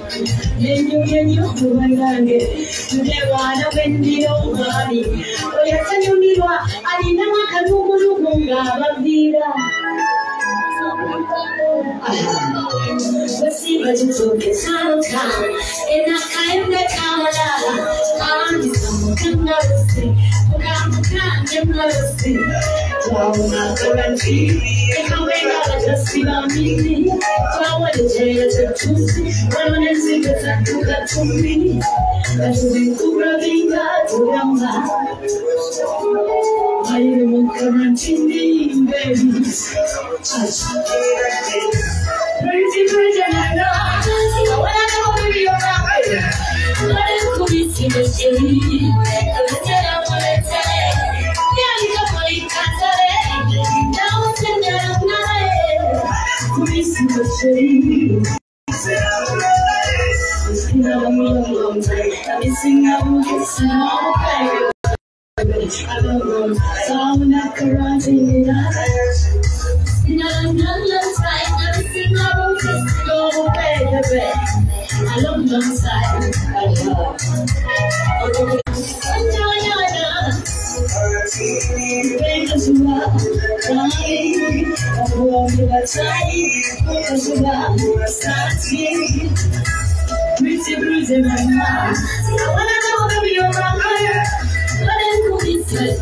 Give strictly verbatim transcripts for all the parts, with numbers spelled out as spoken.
Nenyo nenyo kubangange Tunewana wendiro mwari Oyatanyumirwa alina makanugulugu ngababira Wasiba jitoke sano town Ena kaimne kamala Andi samu kangarasi Mukamu kangarasi Wauna karanti Eka wenga jasiba mimi Wawa lejaya jatusi Wawa nenziga takuka tumi Katubi kubra vinga tuyamba Ayo mukarantini baby Pretty pretty and I know When I know baby you're not right But it could be seen as you Cause I wanna tell it Yeah, you don't want to tell it Now it's in the night Could be seen as you It's been a long, long time I've been singing out kissing all the I don't know, so I'm not karate It's been a long, long time I've been singing out kissing all the baby A long, long time I love Because you are dying I want you to die Because you are starting Pretty bruising my mind I wanna know baby you're wrong But it could be said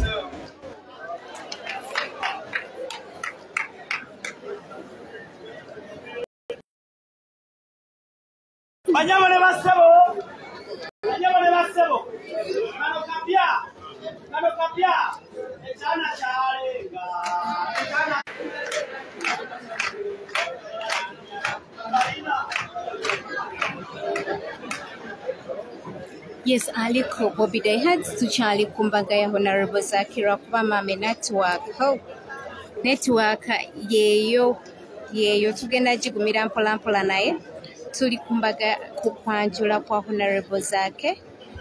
Banyamane basebo Banyamane basebo Kano kapya Kano kapya Echana chalenga Echana Yes, aliko Bobby Dayheads tuchali kumbaga ya Honorable Zakira kuba mame network ho network yeyo yeyo tugenda jigumira mpola mpola naye tuli kumbaga kukwanjula kwa Honorable Zake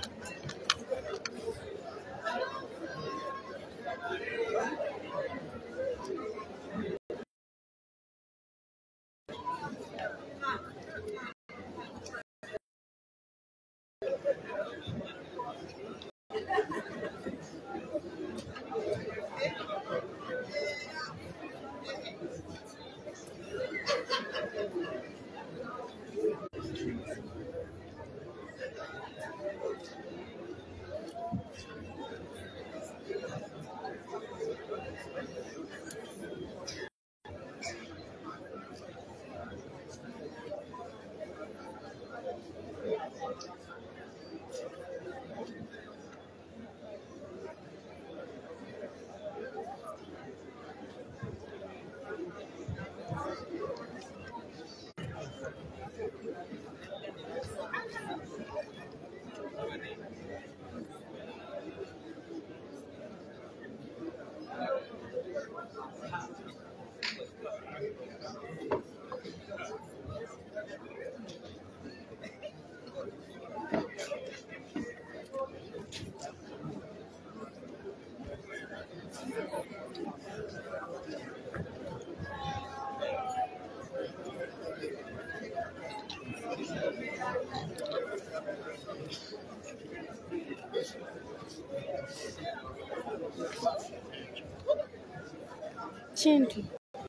Chintu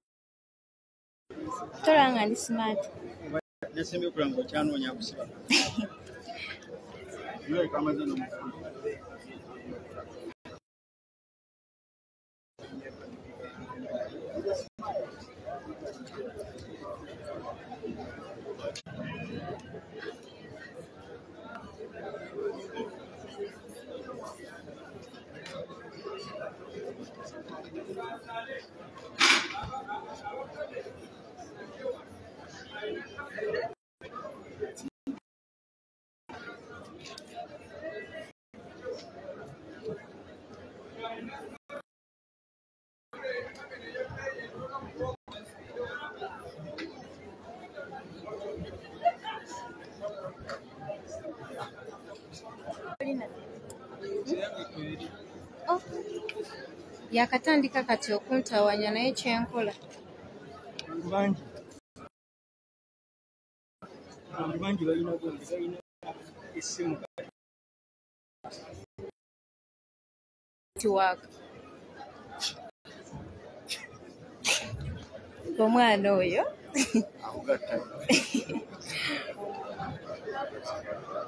Toranga ni smart Nesemi okulango kyanoonya kusiba Nwe kamaze no Oh, yakatandika kati okuntawanya naye kyenkola bangi Abantu bangi balina gundi balina essimu netiwaaka omwana oyo akugatta